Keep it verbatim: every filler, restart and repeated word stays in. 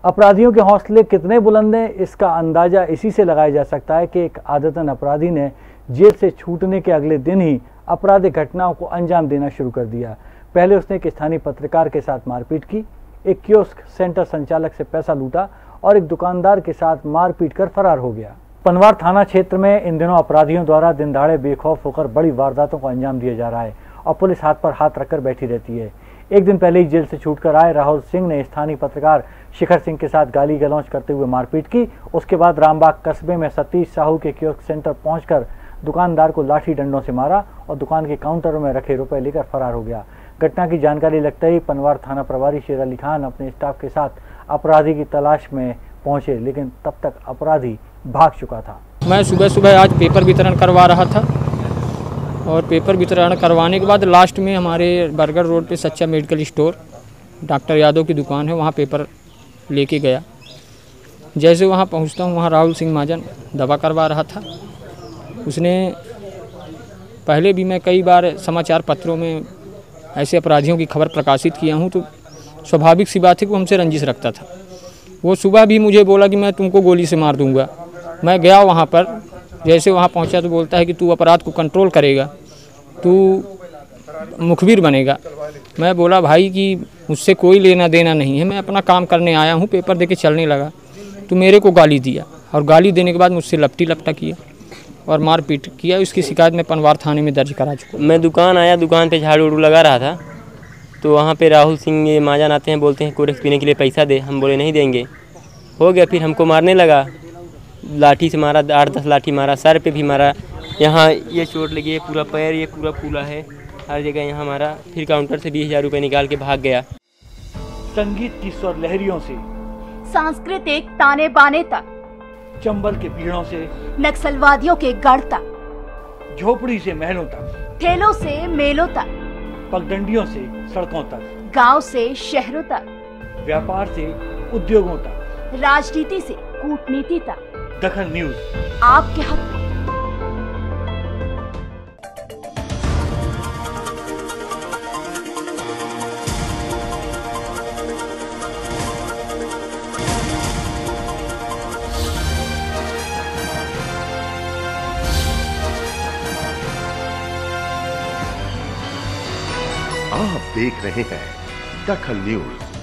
अपराधियों के हौसले कितने बुलंद हैं, इसका अंदाज़ा इसी से लगाया जा सकता है कि एक आदतन अपराधी ने जेल से छूटने के अगले दिन ही आपराधिक घटनाओं को अंजाम देना शुरू कर दिया। पहले उसने एक स्थानीय पत्रकार के साथ मारपीट की, एक कियोस्क सेंटर संचालक से पैसा लूटा और एक दुकानदार के साथ मारपीट कर फरार हो गया। पनवार थाना क्षेत्र में इन दिनों अपराधियों द्वारा दिन दहाड़े बेखौफ होकर बड़ी वारदातों को अंजाम दिया जा रहा है और पुलिस हाथ पर हाथ रखकर बैठी रहती है। एक दिन पहले ही जेल से छूटकर आए राहुल सिंह ने स्थानीय पत्रकार शिखर सिंह के साथ गाली गलौज करते हुए मारपीट की। उसके बाद रामबाग कस्बे में सतीश साहू के कियोस्क सेंटर पहुंचकर दुकानदार को लाठी डंडों से मारा और दुकान के काउंटरों में रखे रुपए लेकर फरार हो गया। घटना की जानकारी लगते ही पनवार थाना प्रभारी शेर अली खान अपने स्टाफ के साथ अपराधी की तलाश में पहुंचे, लेकिन तब तक अपराधी भाग चुका था। मैं सुबह सुबह आज पेपर वितरण करवा रहा था और पेपर वितरण करवाने के बाद लास्ट में हमारे बरगढ़ रोड पे सच्चा मेडिकल स्टोर डॉक्टर यादव की दुकान है, वहाँ पेपर लेके गया। जैसे वहाँ पहुँचता हूँ, वहाँ राहुल सिंह महाजन दवा करवा रहा था। उसने पहले भी मैं कई बार समाचार पत्रों में ऐसे अपराधियों की खबर प्रकाशित किया हूँ, तो स्वाभाविक सी बात है कि वो हमसे रंजिश रखता था। वो सुबह भी मुझे बोला कि मैं तुमको गोली से मार दूंगा। मैं गया वहाँ पर, जैसे वहाँ पहुँचा तो बोलता है कि तू अपराध को कंट्रोल करेगा, तू मुखबिर बनेगा। मैं बोला भाई कि मुझसे कोई लेना देना नहीं है, मैं अपना काम करने आया हूँ। पेपर देके चलने लगा तो मेरे को गाली दिया और गाली देने के बाद मुझसे लपटी लपटा किया और मारपीट किया। इसकी शिकायत मैं पनवार थाने में दर्ज करा चुका। मैं दुकान आया, दुकान पे झाड़ू उड़ू लगा रहा था तो वहाँ पे राहुल सिंह ये महाजन आते हैं, बोलते हैं कोरेक्स पीने के लिए पैसा दे। हम बोले नहीं देंगे। हो गया, फिर हमको मारने लगा, लाठी से मारा, आठ दस लाठी मारा, सर पे भी मारा, यहाँ ये चोट लगी है, पूरा पैर ये पूरा फूला है, हर जगह यहाँ मारा। फिर काउंटर से बीस हजार रुपये निकाल के भाग गया। संगीत की स्वर लहरियों से सांस्कृतिक ताने बाने तक, चंबल के पीड़ों से नक्सलवादियों के गढ़ तक, झोपड़ी से महलों तक, ठेलों से मेलों तक, पगडंडियों से सड़कों तक, गांव से शहरों तक, व्यापार से उद्योगों तक, राजनीति से कूटनीति तक, दखल न्यूज आपके हक में। आप देख रहे हैं दखल न्यूज।